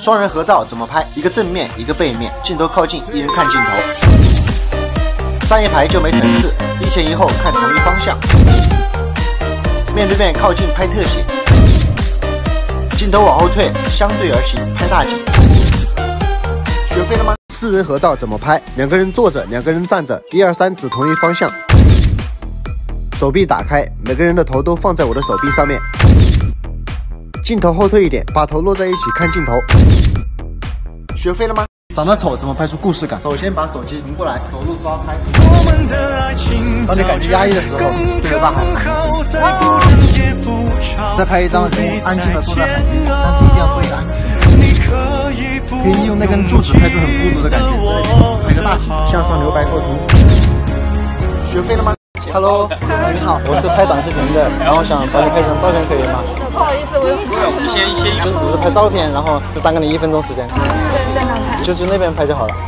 双人合照怎么拍？一个正面，一个背面，镜头靠近，一人看镜头，站一排就没层次，一前一后看同一方向，面对面靠近拍特写，镜头往后退，相对而行拍大景。学会了吗？四人合照怎么拍？两个人坐着，两个人站着，1、2、3指同一方向，手臂打开，每个人的头都放在我的手臂上面。镜头后退一点，把头落在一起看镜头。学会了吗？长得丑怎么拍出故事感？首先把手机拧过来，走路抓拍。当你感觉压抑的时候，对着大海。再拍一张人物安静的坐在海边，但是一定要追赶。可以利用那根柱子拍出很孤独的感觉。拍个大景，向上留白构图。学会了吗？Hello， 你好，我是拍短视频的，然后想找你拍一张照片，可以吗？ 不好意思，我有先就是只是拍照片，然后就耽搁你1分钟时间。 在哪拍？ 就那边拍就好了。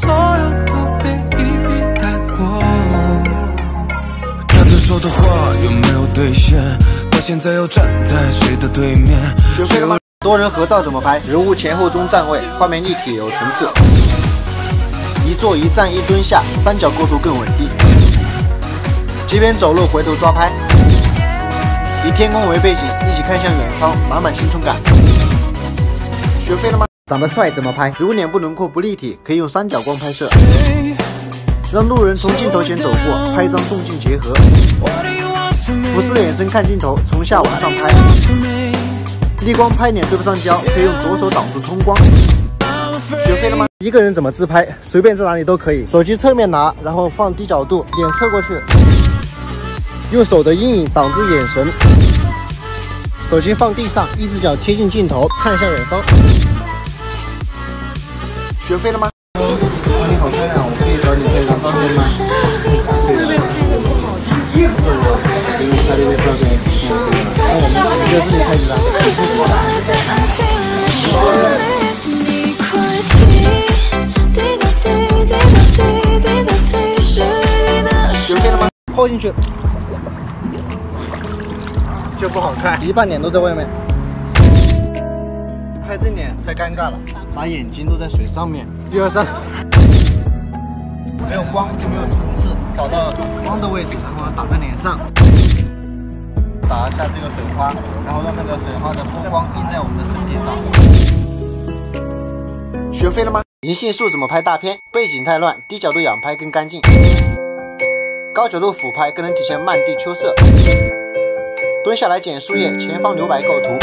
他这说的话有没有兑现？到现在又站在谁的对面？ 学会了吗？多人合照怎么拍？人物前后中站位，画面立体有层次。一坐一站一蹲下，三角构图更稳定。街边走路回头抓拍，以天空为背景，一起看向远方，满满青春感。学会了吗？长得帅怎么拍？如果脸部轮廓不立体，可以用三角光拍摄，让路人从镜头前走过，拍一张动静结合。俯视的眼神看镜头，从下往上拍。逆光拍脸对不上焦，可以用左手挡住冲光。学会了吗？一个人怎么自拍？随便在哪里都可以。手机侧面拿，然后放低角度，脸侧过去，用手的阴影挡住眼神。手机放地上，一只脚贴近镜头，看向远方。学会了吗？你好漂亮，我可以找你拍张照片吗？这边拍的不好看。是我给你拍的一个照片，那我们就是你拍几张？学会了吗？泡进去就不好看，一半脸都在外面。拍正脸太尴尬了，把眼睛都在水上面。1、2、3，没有光就没有层次，找到光的位置，然后打在脸上，打一下这个水花，然后让那个水花的波光映在我们的身体上。学会了吗？银杏树怎么拍大片？背景太乱，低角度仰拍更干净，高角度俯拍更能体现漫地秋色。蹲下来捡树叶，前方留白构图。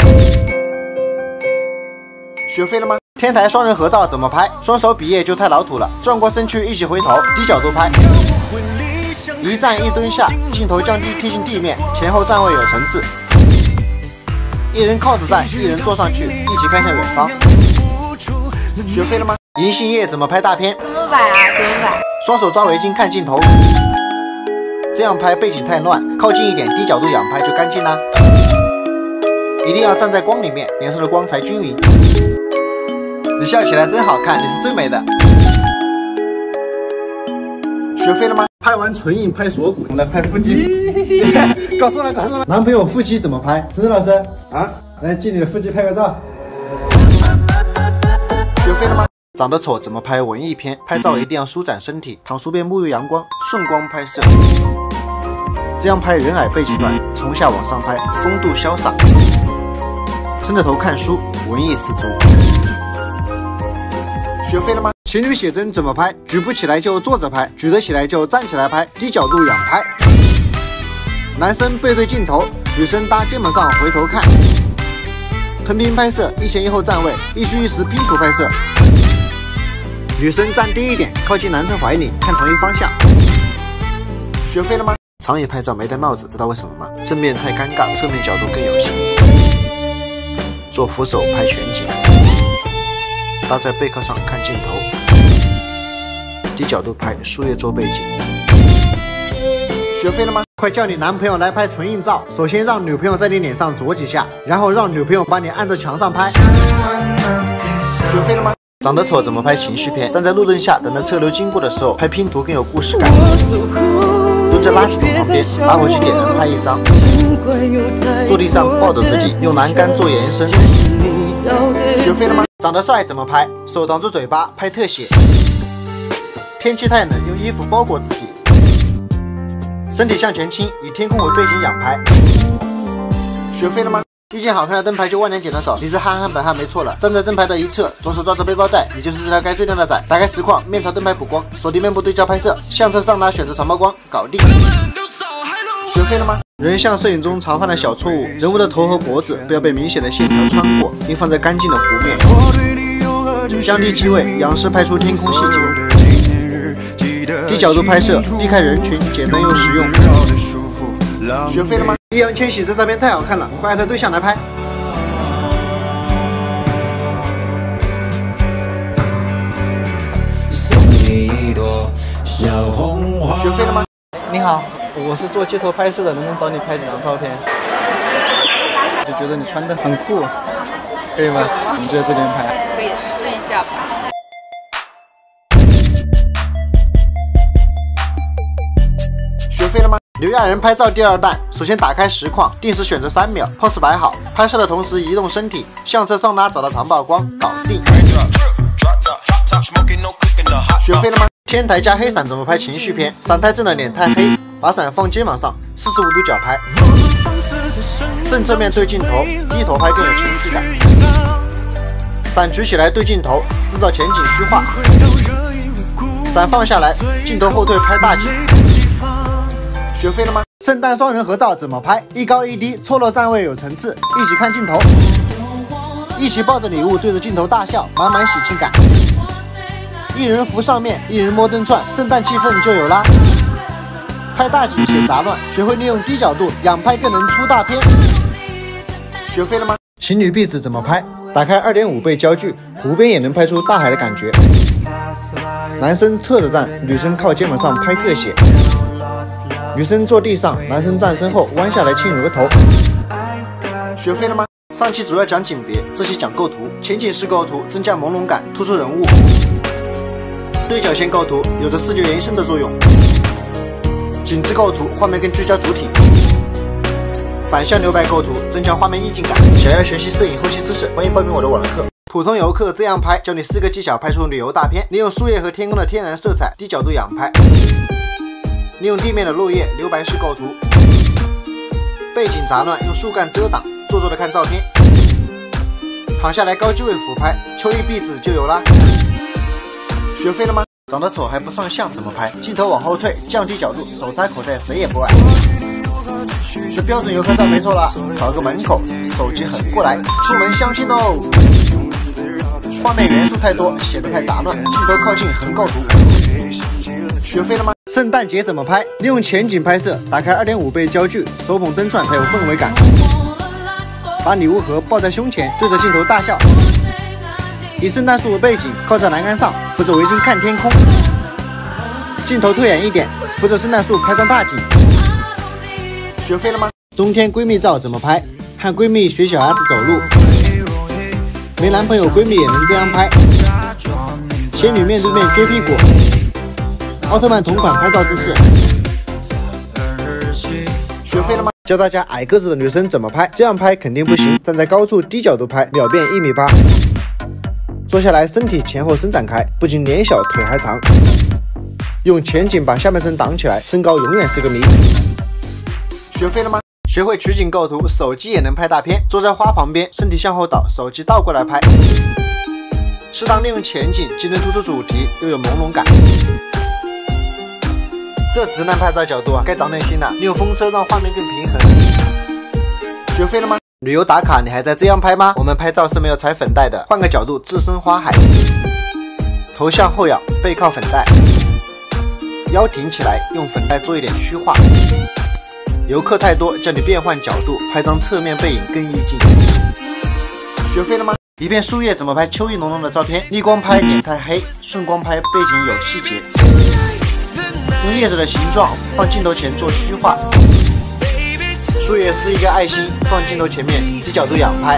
学会了吗？天台双人合照怎么拍？双手比耶就太老土了，转过身躯一起回头，低角度拍，一站一蹲下，镜头降低贴近地面，前后站位有层次，一人靠着站，一人坐上去，一起看向远方。学会了吗？银杏叶怎么拍大片？ 怎么摆啊？怎么摆？ 双手抓围巾看镜头，这样拍背景太乱，靠近一点，低角度仰拍就干净啦。一定要站在光里面，脸上的光才均匀。你笑起来真好看，你是最美的。学会了吗？拍完唇印拍锁骨，我们来拍腹肌。告诉了。男朋友腹肌怎么拍？陈老师啊，来借你的腹肌拍个照。学会了吗？长得丑怎么拍？文艺片拍照一定要舒展身体，躺书边沐浴阳光，顺光拍摄。这样拍人矮背景短，从下往上拍，风度潇洒。撑着头看书，文艺十足。学会了吗？情侣写真怎么拍？举不起来就坐着拍，举得起来就站起来拍，低角度仰拍。男生背对镜头，女生搭肩膀上回头看。横屏拍摄，一前一后站位，一虚一实拼图拍摄。女生站低一点，靠近男生怀里，看同一方向。学会了吗？长野拍照没戴帽子，知道为什么吗？正面太尴尬，侧面角度更有型。做扶手拍全景，搭在贝壳上看镜头，低角度拍树叶做背景。学会了吗？快叫你男朋友来拍唇印照，首先让女朋友在你脸上啄几下，然后让女朋友把你按着墙上拍。学会了吗？长得丑怎么拍情绪片？站在路灯下，等着车流经过的时候，拍拼图更有故事感。蹲在垃圾桶旁边，拿回去点燃拍一张。坐地上抱着自己，用栏杆做延伸。 学会了吗？长得帅怎么拍？手挡住嘴巴拍特写。天气太冷，用衣服包裹自己。身体向前倾，以天空为背景仰拍。学会了吗？遇见好看的灯牌就万年捡的少，你是憨憨本憨没错了。站在灯牌的一侧，左手抓着背包带，你就是这条该最靓的仔。打开实况，面朝灯牌补光，锁定面部对焦拍摄，相册上拉选择长曝光，搞定。学会了吗？人像摄影中常犯的小错误，人物的头和脖子不要被明显的线条穿过，应放在干净的湖面。降低机位，仰视拍出天空细节。低角度拍摄，避开人群，简单又实用。学会了吗？易烊千玺这照片太好看了，快艾特对象来拍。学会了吗？你好，我是做街头拍摄的，能不能找你拍几张照片？就觉得你穿的很酷，可以吗？你就在这边拍， 可以试一下吧。 学会了吗？刘亚仁拍照第2弹，首先打开实况，定时选择3秒 ，pose 摆好，拍摄的同时移动身体，相册上拉找到长曝光，搞定。学会了吗？天台加黑伞怎么拍情绪片？伞太正了，脸太黑，把伞放肩膀上，45度角拍，正侧面对镜头，低头拍更有情绪感。伞举起来对镜头，制造前景虚化。伞放下来，镜头后退拍大景。学会了吗？圣诞双人合照怎么拍？一高一低，错落站位有层次，一起看镜头，一起抱着礼物对着镜头大笑，满满喜庆感。一人扶上面，一人摸灯串，圣诞气氛就有啦。拍大景显杂乱，学会利用低角度仰拍更能出大片。学会了吗？情侣壁纸怎么拍？打开2.5倍焦距，湖边也能拍出大海的感觉。男生侧着站，女生靠肩膀上拍特写。女生坐地上，男生站身后弯下来亲额头。学会了吗？上期主要讲景别，这期讲构图。前景式构图增加朦胧感，突出人物。对角线构图有着视觉延伸的作用。景致构图画面更聚焦主体。反向留白构图增强画面意境感。想要学习摄影后期知识，欢迎报名我的网络课。普通游客这样拍，教你4个技巧拍出旅游大片。利用树叶和天空的天然色彩，低角度仰拍。利用地面的落叶留白式构图。背景杂乱，用树干遮挡，做作的看照片。躺下来高机位俯拍，秋意壁纸就有啦。学会了吗？长得丑还不上相怎么拍？镜头往后退，降低角度，手插口袋，谁也不爱。这标准游客照没错了，找个门口，手机横过来，出门相亲喽。画面元素太多，显得太杂乱，镜头靠近横构图。学会了吗？圣诞节怎么拍？利用前景拍摄，打开2.5倍焦距，手捧灯串才有氛围感。把礼物盒抱在胸前，对着镜头大笑。以圣诞树为背景，靠在栏杆上，扶着围巾看天空。镜头推远一点，扶着圣诞树拍张大景。学会了吗？冬天闺蜜照怎么拍？和闺蜜学小鸭子走路。没男朋友闺蜜也能这样拍。仙女面对面撅屁股。奥特曼同款拍照姿势。学会了吗？教大家矮个子的女生怎么拍，这样拍肯定不行，站在高处低角度拍，秒变1.8米。坐下来，身体前后伸展开，不仅脸小腿还长。用前景把下半身挡起来，身高永远是个谜。学会了吗？学会取景构图，手机也能拍大片。坐在花旁边，身体向后倒，手机倒过来拍。适当利用前景，既能突出主题，又有朦胧感。这直男拍照角度啊，该长点心了。利用风车让画面更平衡。学会了吗？旅游打卡，你还在这样拍吗？我们拍照是没有踩粉带的，换个角度，置身花海。头向后仰，背靠粉带，腰挺起来，用粉带做一点虚化。游客太多，叫你变换角度，拍张侧面背影更意境。学会了吗？一片树叶怎么拍秋意浓浓的照片？逆光拍脸太黑，顺光拍背景有细节。用叶子的形状放镜头前做虚化。树叶是一个爱心，放镜头前面，低角度仰拍。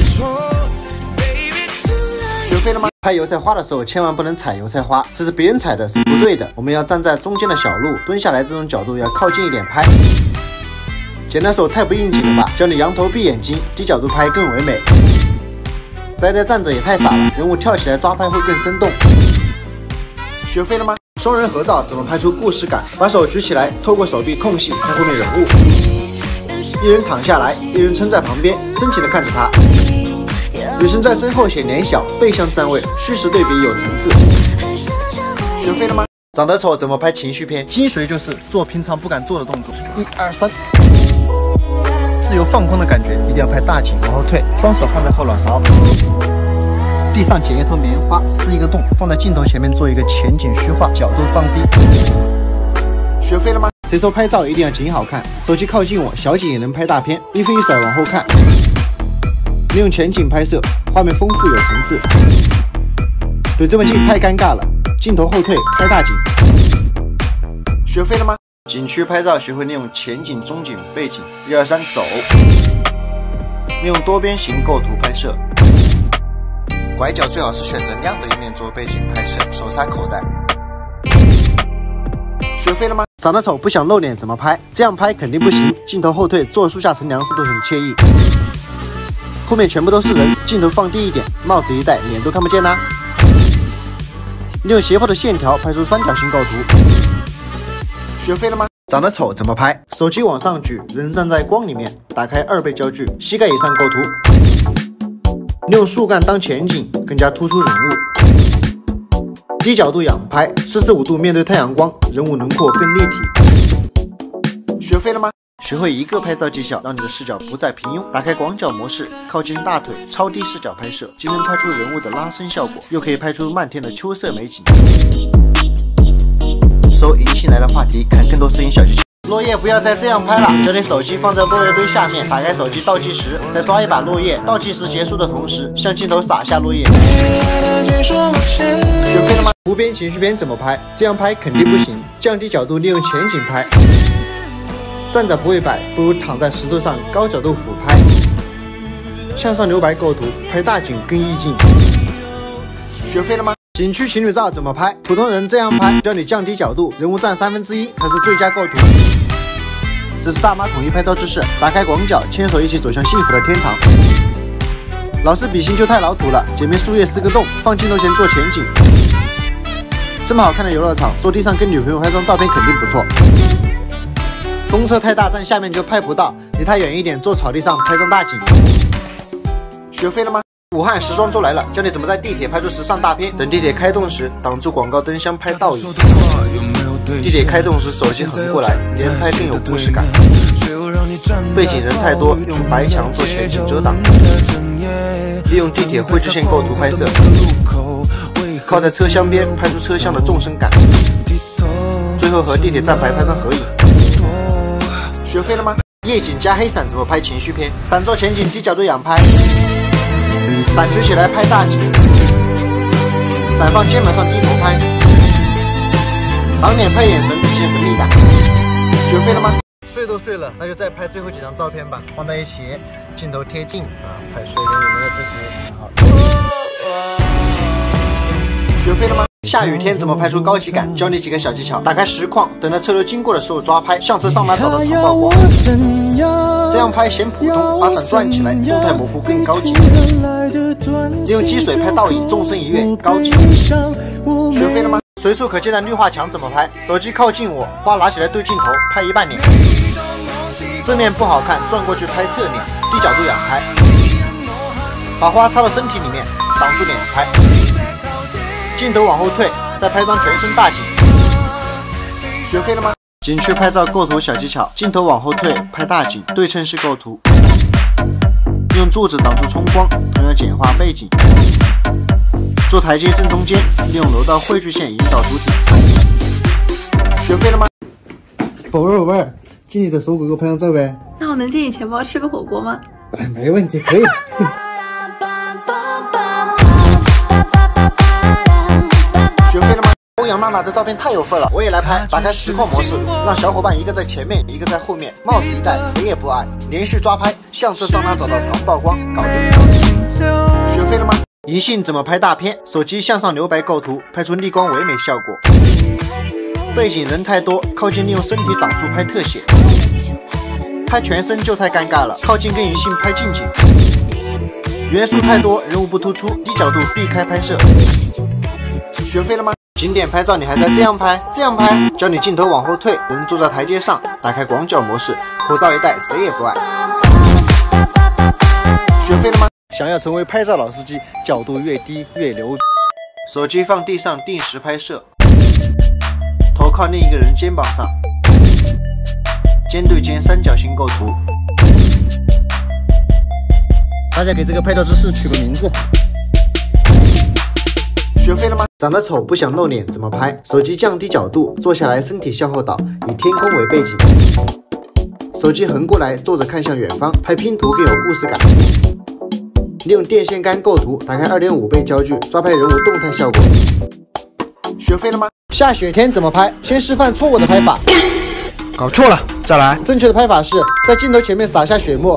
学会了吗？拍油菜花的时候千万不能踩油菜花，这是别人踩的是不对的。我们要站在中间的小路，蹲下来这种角度要靠近一点拍。剪的手太不应景了吧？教你扬头闭眼睛，低角度拍更唯美。 宅的站着也太傻了，人物跳起来抓拍会更生动。学会了吗？双人合照怎么拍出故事感？把手举起来，透过手臂空隙看后面人物。一人躺下来，一人撑在旁边，深情地看着他。女生在身后显脸小，背向站位，虚实对比有层次。学会了吗？长得丑怎么拍情绪片？精髓就是做平常不敢做的动作。1、2、3，自由放空的感觉，一定要拍大景，往后退，双手放在后脑勺。地上捡一坨棉花，撕一个洞，放在镜头前面做一个前景虚化，角度放低。学会了吗？谁说拍照一定要景好看？手机靠近我，小景也能拍大片。衣服一甩往后看，利用前景拍摄，画面丰富有层次。怼这么近太尴尬了，镜头后退拍大景。学会了吗？景区拍照学会利用前景、中景、背景。1、2、3，走。利用多边形构图拍摄。拐角最好是选择亮的一面做背景拍摄，手插口袋。学会了吗？长得丑不想露脸怎么拍？这样拍肯定不行，镜头后退，做树下乘凉式都很惬意。后面全部都是人，镜头放低一点，帽子一戴，脸都看不见啦。利用斜坡的线条拍出三角形构图。学会了吗？长得丑怎么拍？手机往上举，人站在光里面，打开2倍焦距，膝盖以上构图。利用树干当前景，更加突出人物。低角度仰拍，45度面对太阳光，人物轮廓更立体。学会了吗？学会一个拍照技巧，让你的视角不再平庸。打开广角模式，靠近大腿，超低视角拍摄，既能拍出人物的拉伸效果，又可以拍出漫天的秋色美景。搜银杏来的话题，看更多摄影小技巧。落叶不要再这样拍了，教你手机放在落叶堆下面，打开手机倒计时，再抓一把落叶，倒计时结束的同时，向镜头撒下落叶。学会了吗？无边情绪片怎么拍？这样拍肯定不行，降低角度，利用前景拍。站着不会摆，不如躺在石头上高角度俯拍。向上留白构图，拍大景更意境。学会了吗？景区情侣照怎么拍？普通人这样拍，教你降低角度，人物占1/3才是最佳构图。这是大妈统一拍照姿势，打开广角，牵手一起走向幸福的天堂。老是比心就太老土了，剪片树叶4个洞，放镜头前做前景。这么好看的游乐场，坐地上跟女朋友拍张照片肯定不错。风车太大，站下面就拍不到，离太远一点，坐草地上拍张大景。学会了吗？武汉时装周来了，教你怎么在地铁拍出时尚大片。等地铁开动时，挡住广告灯箱拍倒影。地铁开动时，手机横过来，连拍更有故事感。背景人太多，用白墙做前景遮挡。利用地铁绘制线构图拍摄。靠在车厢边，拍出车厢的纵深感。最后和地铁站牌拍张合影。学会了吗？夜景加黑伞怎么拍情绪片？伞做前景，低角度仰拍。伞举起来拍大景，伞放肩膀上低头拍，挡脸拍眼神，体现神秘感。学会了吗？睡都睡了，那就再拍最后几张照片吧，放在一起，镜头贴近啊，拍睡人有没有自己好。学会了吗？下雨天怎么拍出高级感？教你几个小技巧。打开实况，等到车流经过的时候抓拍，相册上拿找到长曝光。这样拍显普通，把伞转起来，动态模糊更高级。利用积水拍倒影，纵身一跃，高级。学会了吗？随处可见的绿化墙怎么拍？手机靠近我，花拿起来对镜头，拍一半脸。正面不好看，转过去拍侧脸，低角度仰拍。把花插到身体里面，挡住脸拍。镜头往后退，再拍张全身大景。学会了吗？景区拍照构图小技巧：镜头往后退，拍大景，对称式构图，用柱子挡住冲光，同样简化背景。做台阶正中间，利用楼道汇聚线引导主体。学会了吗？宝贝儿，进你的手狗给我拍张照呗。 那我能借你钱包吃个火锅吗？ 没问题，可以。学会了吗？欧阳娜娜这照片太有份了，我也来拍。打开实况模式，让小伙伴一个在前面，一个在后面，帽子一戴，谁也不矮。连续抓拍，相册上拿找到长曝光，搞定。学会了吗？银杏怎么拍大片？手机向上留白构图，拍出逆光唯美效果。背景人太多，靠近利用身体挡住拍特写。拍全身就太尴尬了，靠近跟银杏拍近景。 元素太多，人物不突出，低角度避开拍摄。学会了吗？景点拍照你还在这样拍，教你镜头往后退，人坐在台阶上，打开广角模式，口罩一戴，谁也不爱。学会了吗？想要成为拍照老司机，角度越低越牛。手机放地上，定时拍摄，头靠另一个人肩膀上，肩对肩三角形构图。大家给这个拍照姿势取个名字。学会了吗？长得丑不想露脸怎么拍？手机降低角度，坐下来身体向后倒，以天空为背景。手机横过来，坐着看向远方，拍拼图更有故事感。利用电线杆构图，打开2.5倍焦距，抓拍人物动态效果。学会了吗？下雪天怎么拍？先示范错误的拍法。 搞错了，再来。 正确的拍法是在镜头前面撒下雪沫。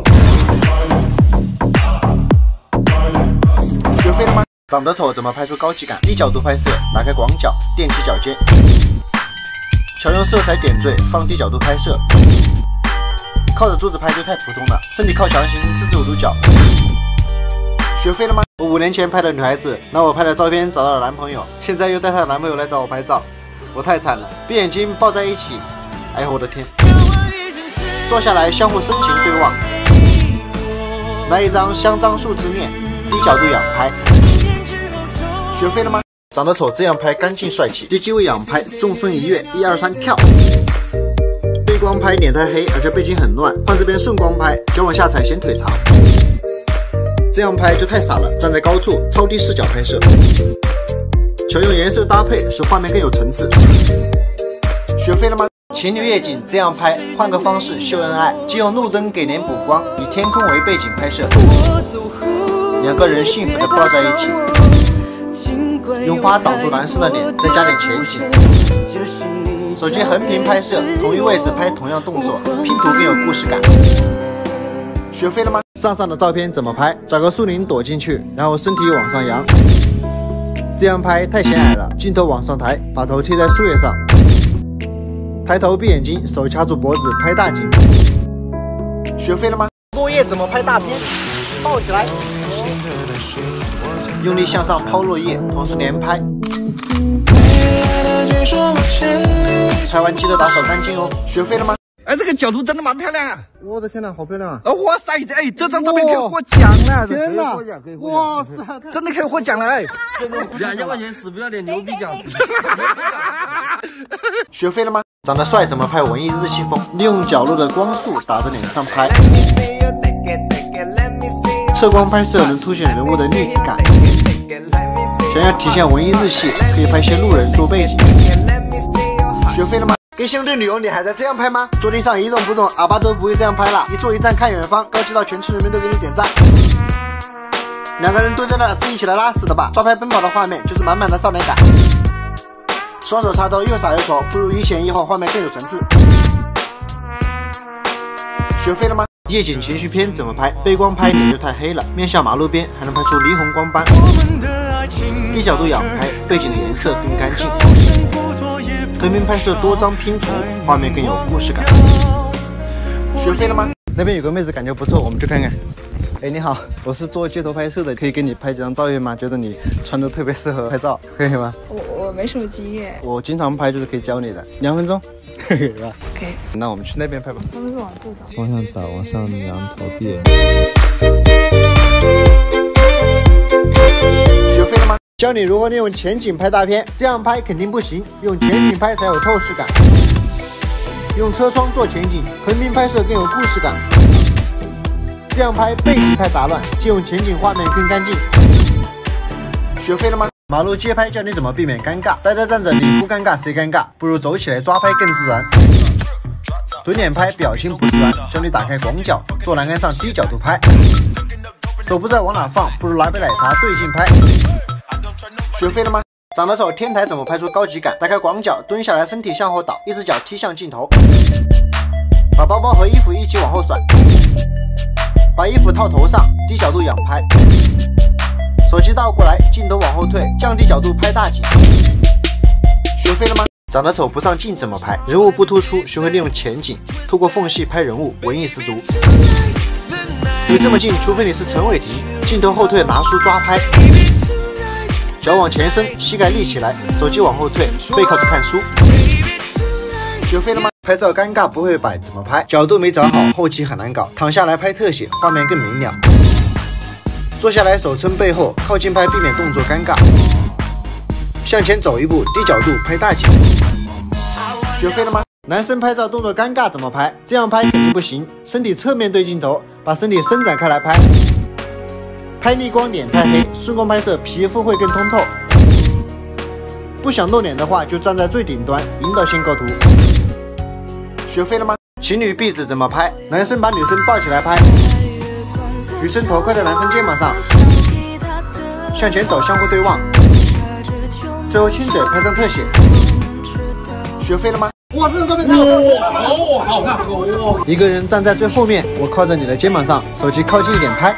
学会了吗？长得丑怎么拍出高级感？低角度拍摄，打开广角，踮起脚尖，巧用色彩点缀，放低角度拍摄。靠着柱子拍就太普通了，身体靠墙形成45度角。学会了吗？我5年前拍的女孩子拿我拍的照片找到了男朋友，现在又带她的男朋友来找我拍照，我太惨了，闭眼睛抱在一起，哎呦我的天！坐下来相互深情对望，来一张香樟树之恋，低角度仰拍。学会了吗？长得丑这样拍干净帅气，低机位仰拍，纵身一跃，1、2、3跳。背光拍脸太黑，而且背景很乱，换这边顺光拍，脚往下踩显腿长。这样拍就太傻了，站在高处超低视角拍摄，巧用颜色搭配，使画面更有层次。学会了吗？情侣夜景这样拍，换个方式秀恩爱，既用路灯给脸补光，以天空为背景拍摄，两个人幸福的抱在一起，用花挡住男生的脸，再加点前景。手机横屏拍摄，同一位置拍同样动作，拼图更有故事感。学会了吗？上的照片怎么拍？找个树林躲进去，然后身体往上扬，这样拍太显矮了，镜头往上抬，把头贴在树叶上，抬头闭眼睛，手掐住脖子拍大景。学会了吗？落叶怎么拍大片？抱起来，用力向上抛落叶，同时连拍。拍完记得打扫干净哦。学会了吗？ 哎，这个角度真的蛮漂亮啊！ 我的天哪，好漂亮啊！ 哇塞，哎，这张照片可以获奖了！ 天哪，哇塞， 真的可以获奖了！哎 ，2000块钱死不要脸牛逼奖！ 学会了吗？长得帅怎么拍文艺日系风？利用角落的光束打着脸上拍，侧光拍摄能凸显人物的立体感。想要体现文艺日系，可以拍些路人做背景。学会了吗？跟兄弟旅游你还在这样拍吗？坐地上一动不动，阿爸都不会这样拍了，一坐一站看远方，高级到全村人民都给你点赞。两个人蹲在那是一起来拉屎的吧？抓拍奔跑的画面就是满满的少年感。双手插兜又傻又丑，不如一前一后，画面更有层次。学会了吗？夜景情绪片怎么拍？背光拍脸就太黑了，面向马路边还能拍出霓虹光斑。低角度仰拍，背景的颜色更干净。横屏拍摄多张拼图，画面更有故事感。学会了吗？那边有个妹子感觉不错，我们去看看。哎，你好，我是做街头拍摄的，可以给你拍几张照片吗？觉得你穿的特别适合拍照，可以吗？ 我没什么经验， 我经常拍，就是可以教你的，2分钟，可以吧？ 可以。 那我们去那边拍吧。 他们是往这找， 方向打，往上扬头变。 学会了吗？教你如何利用前景拍大片，这样拍肯定不行，用前景拍才有透视感。用车窗做前景，横屏拍摄更有故事感。这样拍背景太杂乱，借用前景画面更干净。学会了吗？马路街拍教你怎么避免尴尬，呆呆站着你不尴尬谁尴尬？不如走起来抓拍更自然。蹲脸拍表情不自然，教你打开广角，坐栏杆上低角度拍。手不知道往哪放，不如拿杯奶茶对镜拍。学会了吗？长得丑天台怎么拍出高级感？打开广角，蹲下来，身体向后倒，一只脚踢向镜头，把包包和衣服一起往后甩，把衣服套头上，低角度仰拍，手机倒过来，镜头往后退，降低角度拍大景。学会了吗？长得丑不上镜怎么拍？人物不突出，学会利用前景，透过缝隙拍人物，文艺十足。 离这么近，除非你是陈伟霆，镜头后退拿书抓拍，脚往前伸，膝盖立起来，手机往后退，背靠着看书。学会了吗？拍照尴尬不会摆怎么拍？角度没找好，后期很难搞。躺下来拍特写，画面更明了。坐下来手撑背后，靠近拍避免动作尴尬。向前走一步，低角度拍大景。学会了吗？男生拍照动作尴尬怎么拍？这样拍肯定不行，身体侧面对镜头，把身体伸展开来拍。拍逆光脸太黑，顺光拍摄皮肤会更通透。不想露脸的话，就站在最顶端，引导性构图。学会了吗？情侣壁纸怎么拍？男生把女生抱起来拍，女生头靠在男生肩膀上，向前走，相互对望，最后亲嘴拍张特写。学会了吗？哇，这个照片太好看了！哦，好看！哦，一个人站在最后面，我靠着你的肩膀上，手机靠近一点拍。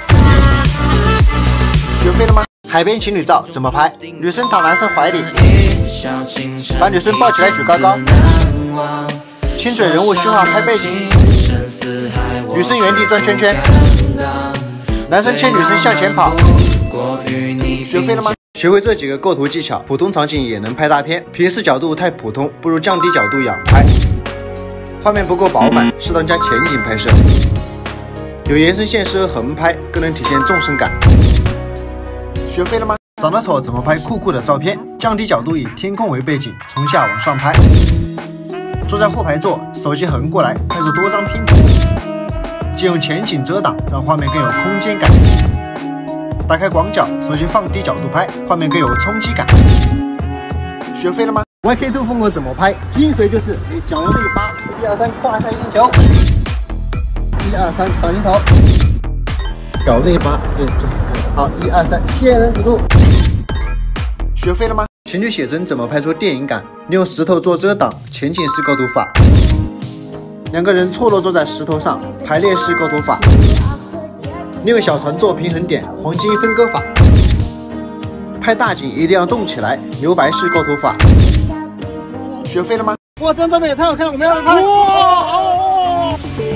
学会了吗？海边情侣照怎么拍？女生躺男生怀里，把女生抱起来举高高，亲嘴人物虚化拍背景，女生原地转圈圈，男生牵女生向前跑。学会了吗？学会这几个构图技巧，普通场景也能拍大片。平视角度太普通，不如降低角度仰拍。画面不够饱满，适当加前景拍摄。有延伸线适合横拍，更能体现纵深感。学会了吗？长得丑怎么拍酷酷的照片？降低角度，以天空为背景，从下往上拍。坐在后排座，手机横过来，拍出多张拼图。借用前景遮挡，让画面更有空间感。打开广角，手机放低角度拍，画面更有冲击感。学会了吗 ？YK2 风格怎么拍？精髓就是你脚用力扒，1、2、3，胯开运球，1、2、3，倒镜头，脚内扒，对，好，1、2、3，仙人指路。学会了吗？情侣写真怎么拍出电影感？利用石头做遮挡，前景式构图法。两个人错落坐在石头上，排列式构图法。利用小船做平衡点，黄金分割法。拍大景一定要动起来，留白式构图法。学会了吗？哇，这张照片也太好看了，我们要拍！哇！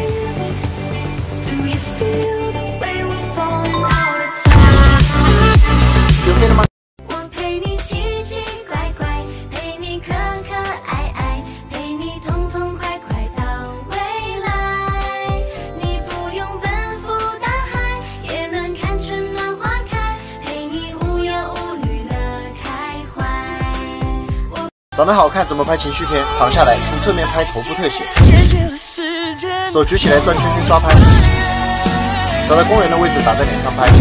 学会了吗？ 我陪你奇奇怪怪，陪你可可爱爱，陪你痛痛快快到未来。你不用奔赴大海，也能看春暖花开，陪你无忧无虑乐开怀。 长得好看怎么拍情绪片？躺下来，从侧面拍头部特写，手举起来转圈圈抓拍，找到公园的位置打在脸上拍，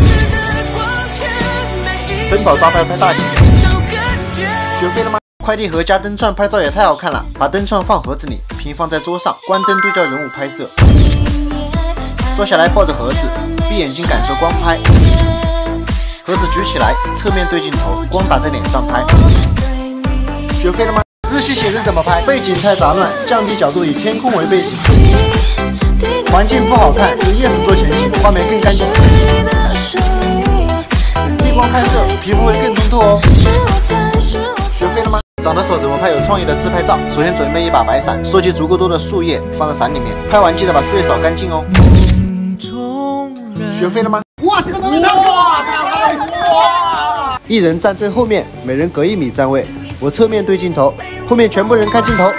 奔跑抓拍拍大景。学会了吗？快递盒加灯串拍照也太好看了，把灯串放盒子里，平放在桌上，关灯对焦人物拍摄。坐下来抱着盒子，闭眼睛感受光拍。盒子举起来，侧面对镜头，光打在脸上拍。学会了吗？日系写真怎么拍？背景太杂乱，降低角度，以天空为背景。环境不好看，用叶子做前景，画面更干净。逆光拍摄，皮肤会更通透哦。学会了吗？长得丑怎么拍有创意的自拍照？首先准备一把白伞，收集足够多的树叶放在伞里面，拍完记得把树叶扫干净哦。学会了吗？哇，这个照片太好看了！哇！一人站最后面，每人隔1米站位，我侧面对镜头，后面全部人看镜头。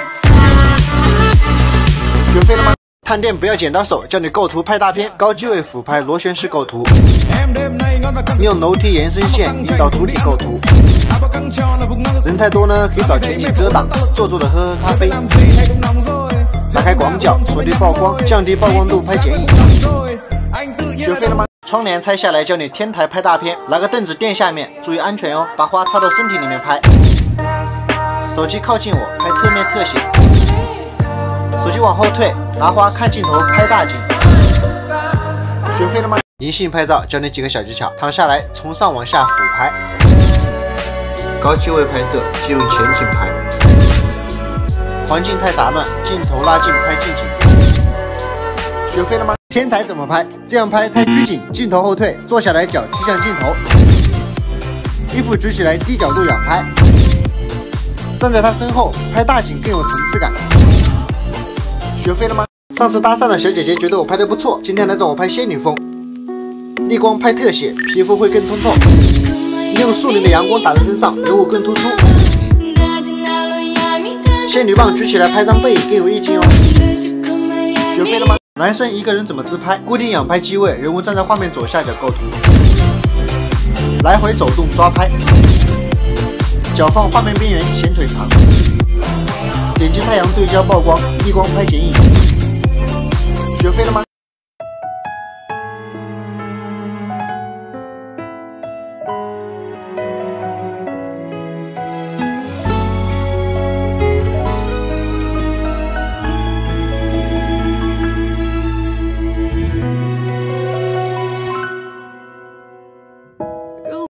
学会了吗？探店不要剪刀手，教你构图拍大片，高机位俯拍螺旋式构图，利用楼梯延伸线引导主体构图。人太多呢，可以找前景遮挡，做作的喝咖啡。打开广角，锁定曝光，降低曝光度拍剪影。学会了吗？窗帘拆下来，教你天台拍大片，拿个凳子垫下面，注意安全哦，把花插到身体里面拍。手机靠近我，拍侧面特写。手机往后退，拿花看镜头拍大景。学会了吗？银杏拍照教你几个小技巧：躺下来，从上往下俯拍；高机位拍摄，借用前景拍；环境太杂乱，镜头拉近拍近景。学会了吗？天台怎么拍？这样拍太拘谨，镜头后退，坐下来脚踢向镜头，衣服举起来低角度仰拍，站在他身后拍大景更有层次感。学会了吗？上次搭讪的小姐姐觉得我拍的不错，今天来找我拍仙女风。 逆光拍特写，皮肤会更通透。用树林的阳光打在身上，人物更突出。仙女棒举起来拍张背更有意境哦。学会了吗？男生一个人怎么自拍？固定仰拍机位，人物站在画面左下角构图，来回走动抓拍，脚放画面边缘，显腿长。点击太阳对焦曝光，逆光拍剪影。学会了吗？